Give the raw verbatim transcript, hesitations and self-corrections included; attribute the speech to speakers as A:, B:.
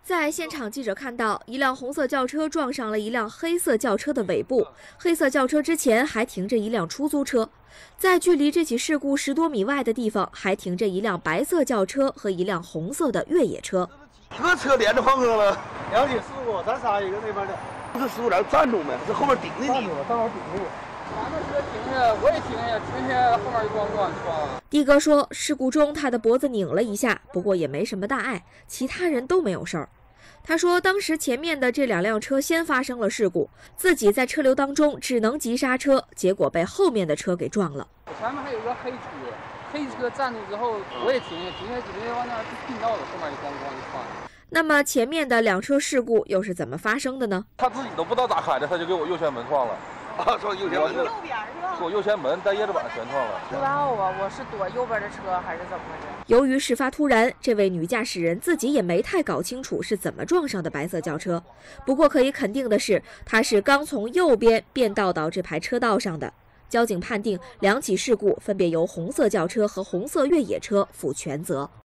A: 在现场，记者看到一辆红色轿车撞上了一辆黑色轿车的尾部，黑色轿车之前还停着一辆出租车，在距离这起事故十多米外的地方，还停着一辆白色轿车和一辆红色的越野车。
B: 几个车连着放上了，
C: 了解事故，咱仨一个那边的。
B: 不是师傅在这站住没？是后面顶着你。
C: 站住了，正好顶着我。
D: 俺们车停下，我也停下，停下后面就咣咣撞了。
A: 的哥说，事故中他的脖子拧了一下，不过也没什么大碍，其他人都没有事儿。他说，当时前面的这两辆车先发生了事故，自己在车流当中只能急刹车，结果被后面的车给撞了。
D: 前面还有个黑车，黑车站住之后，我也停下，停下准备往那并道了，后面就咣咣就撞了。
A: 那么前面的两车事故又是怎么发生的呢？
E: 他自己都不知道咋开的，他就给我右前门撞了。
B: 啊，撞右前门，
F: 右边是吧？
E: 我右前门带叶子板全撞了。
F: 不知道啊，我是躲右边的车还是怎么回事？
A: 由于事发突然，这位女驾驶人自己也没太搞清楚是怎么撞上的白色轿车。不过可以肯定的是，她是刚从右边变道到这排车道上的。交警判定两起事故分别由红色轿车和红色越野车负全责。